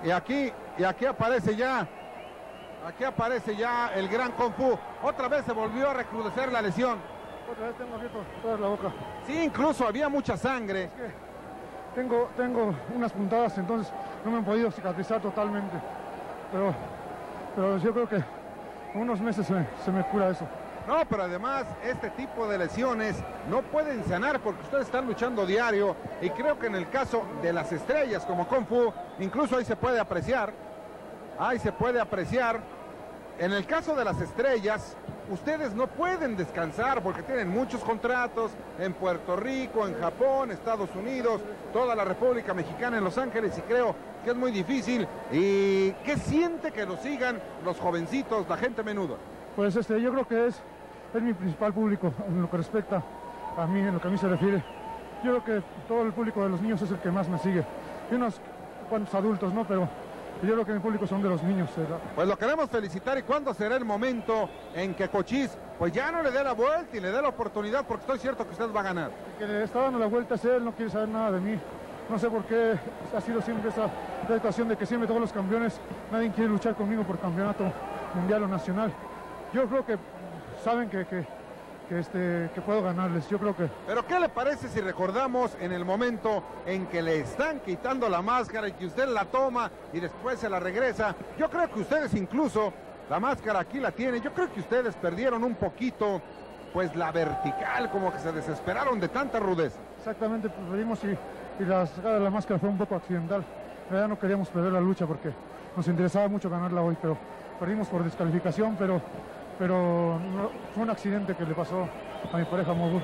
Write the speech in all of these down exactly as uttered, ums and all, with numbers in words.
y aquí, y aquí aparece ya, aquí aparece ya el gran Kung Fu. Otra vez se volvió a recrudecer la lesión. Otra vez tengo abierto toda la boca. Sí, incluso había mucha sangre. Es que tengo, tengo unas puntadas, entonces no me han podido cicatrizar totalmente. Pero, pero yo creo que en unos meses se, se me cura eso. No, pero además este tipo de lesiones no pueden sanar porque ustedes están luchando diario, y creo que en el caso de las estrellas como Kung Fu, incluso ahí se puede apreciar, ahí se puede apreciar, en el caso de las estrellas, ustedes no pueden descansar porque tienen muchos contratos en Puerto Rico, en Japón, Estados Unidos, toda la República Mexicana, en Los Ángeles, y creo que es muy difícil. ¿Y qué siente que lo sigan los jovencitos, la gente menuda? Pues este, yo creo que es, es mi principal público en lo que respecta a mí, en lo que a mí se refiere. Yo creo que todo el público de los niños es el que más me sigue. Y unos cuantos adultos, ¿no? Pero yo creo que mi público son de los niños, ¿verdad? Pues lo queremos felicitar. ¿Y cuándo será el momento en que Cochise pues ya no le dé la vuelta y le dé la oportunidad? Porque estoy cierto que usted va a ganar. El que le está dando la vuelta es él, no quiere saber nada de mí. No sé por qué ha sido siempre esa situación de que siempre todos los campeones, nadie quiere luchar conmigo por campeonato mundial o nacional. Yo creo que saben que, que, que, este, que puedo ganarles, yo creo que... Pero ¿qué le parece si recordamos en el momento en que le están quitando la máscara y que usted la toma y después se la regresa? Yo creo que ustedes incluso, la máscara aquí la tienen, yo creo que ustedes perdieron un poquito pues la vertical, como que se desesperaron de tanta rudeza. Exactamente, pues perdimos y, y la sacada de la máscara fue un poco accidental. En realidad no queríamos perder la lucha porque nos interesaba mucho ganarla hoy, pero perdimos por descalificación, pero... pero no, fue un accidente que le pasó a mi pareja Mogur.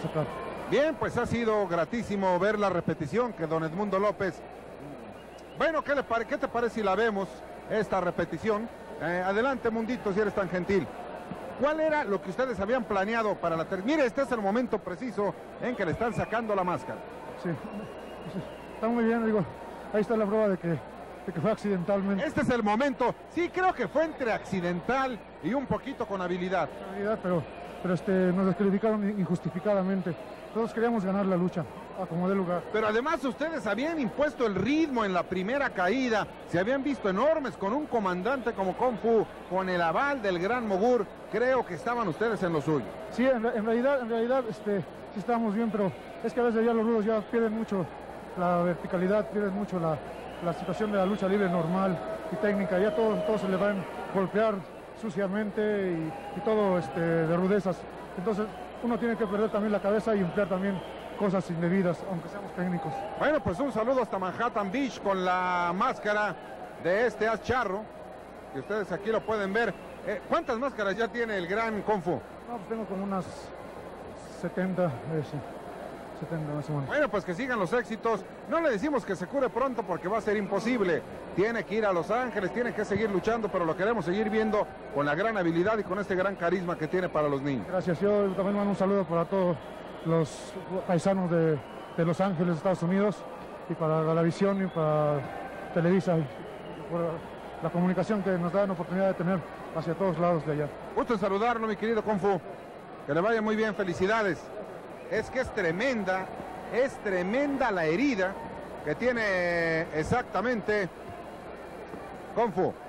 Bien, pues ha sido gratísimo ver la repetición que don Edmundo López... Bueno, ¿qué, le pare... ¿qué te parece si la vemos, esta repetición? Eh, adelante, Mundito, si eres tan gentil. ¿Cuál era lo que ustedes habían planeado para la tercera? Mire, este es el momento preciso en que le están sacando la máscara. Sí, está muy bien, digo, ahí está la prueba de que... de que fue accidentalmente. Este es el momento, sí, creo que fue entre accidental y un poquito con habilidad. habilidad pero pero este, nos descalificaron injustificadamente. Todos queríamos ganar la lucha, a como dé lugar. Pero además ustedes habían impuesto el ritmo en la primera caída, se habían visto enormes con un comandante como Kung Fu, con el aval del gran Mogur. Creo que estaban ustedes en lo suyo. Sí, en, en realidad, en realidad, este, sí estábamos bien, pero es que a veces ya los rudos ya pierden mucho la verticalidad, pierden mucho la... la situación de la lucha libre normal y técnica, ya todos, todos se le van a golpear suciamente y, y todo este, de rudezas. Entonces uno tiene que perder también la cabeza y emplear también cosas indebidas, aunque seamos técnicos. Bueno, pues un saludo hasta Manhattan Beach con la máscara de este as charro, que ustedes aquí lo pueden ver. Eh, ¿Cuántas máscaras ya tiene el gran Kung Fu? No, pues tengo como unas setenta, eh, sí. setenta más o menos. Bueno, pues que sigan los éxitos. No le decimos que se cure pronto porque va a ser imposible. Tiene que ir a Los Ángeles, tiene que seguir luchando, pero lo queremos seguir viendo con la gran habilidad y con este gran carisma que tiene para los niños. Gracias. Yo también mando un saludo para todos los paisanos de, de Los Ángeles, Estados Unidos, y para Galavisión y para Televisa, y por la comunicación que nos dan oportunidad de tener hacia todos lados de allá. Gusto en saludarlo, mi querido Kung Fu. Que le vaya muy bien, felicidades. Es que es tremenda, es tremenda la herida que tiene exactamente Kung Fu.